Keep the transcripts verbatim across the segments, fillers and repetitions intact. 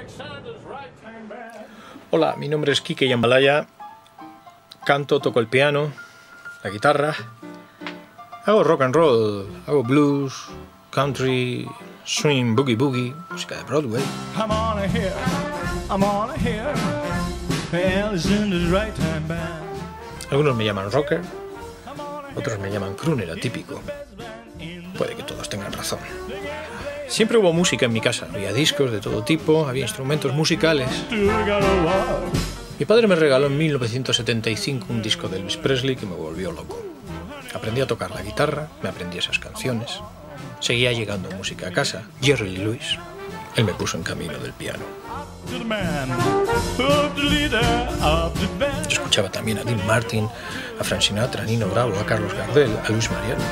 Hola, mi nombre es Quique Yambalaya, canto, toco el piano, la guitarra, hago rock and roll, hago blues, country, swing, boogie boogie, música de Broadway. Algunos me llaman rocker, otros me llaman crooner atípico. Puede que todos tengan razón. Siempre hubo música en mi casa, había discos de todo tipo, había instrumentos musicales. Mi padre me regaló en mil novecientos setenta y cinco un disco de Elvis Presley que me volvió loco. Aprendí a tocar la guitarra, me aprendí esas canciones. Seguía llegando música a casa, Jerry Lee Lewis. Él me puso en camino del piano. Yo escuchaba también a Dean Martin, a Frank Sinatra, a Nino Bravo, a Carlos Gardel, a Luis Mariano.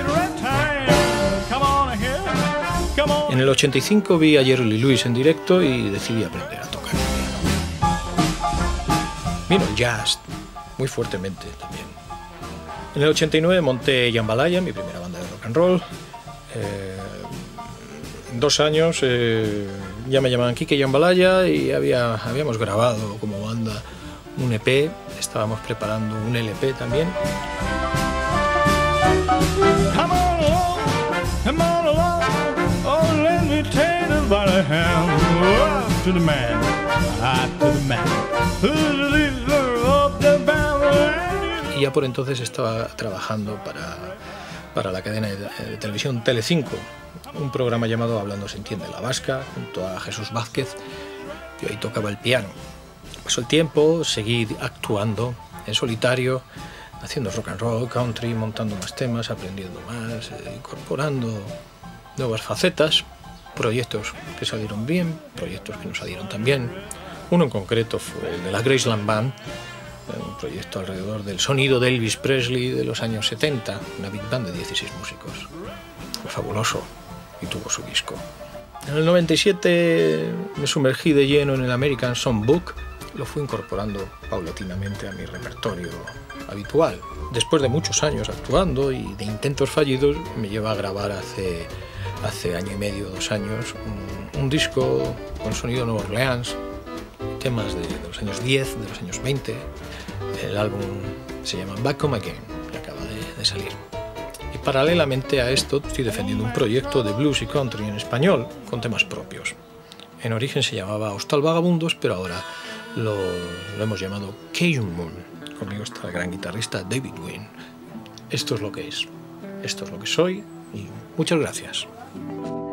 En el ochenta y cinco vi a Jerry Lee Lewis en directo y decidí aprender a tocar el piano. Vino el jazz, muy fuertemente también. En el ochenta y nueve monté Yambalaya, mi primera banda de rock and roll. Eh, en dos años eh, ya me llamaban Quique Yambalaya y había, habíamos grabado como banda un E P, estábamos preparando un L P también. Y ya por entonces estaba trabajando para, para la cadena de, de televisión Telecinco, un programa llamado Hablando se entiende la vasca, junto a Jesús Vázquez. Yo ahí tocaba el piano. Pasó el tiempo, seguí actuando en solitario, haciendo rock and roll, country, montando más temas, aprendiendo más, eh, incorporando nuevas facetas, proyectos que salieron bien, proyectos que no salieron tan bien. Uno en concreto fue el de la Graceland Band, un proyecto alrededor del sonido de Elvis Presley de los años setenta, una big band de dieciséis músicos. Fue fabuloso y tuvo su disco. En el noventa y siete me sumergí de lleno en el American Songbook, lo fui incorporando paulatinamente a mi repertorio habitual. Después de muchos años actuando y de intentos fallidos, me lleva a grabar hace, hace año y medio, dos años, un, un disco con sonido Nueva Orleans, temas de, de los años diez, de los años veinte. El álbum se llama Back Home Again y acaba de, de salir. Y paralelamente a esto estoy defendiendo un proyecto de blues y country en español con temas propios. En origen se llamaba Hostal Vagabundos, pero ahora lo, lo hemos llamado Cajun Moon. Conmigo está el gran guitarrista David Wynn. Esto es lo que es, esto es lo que soy y muchas gracias.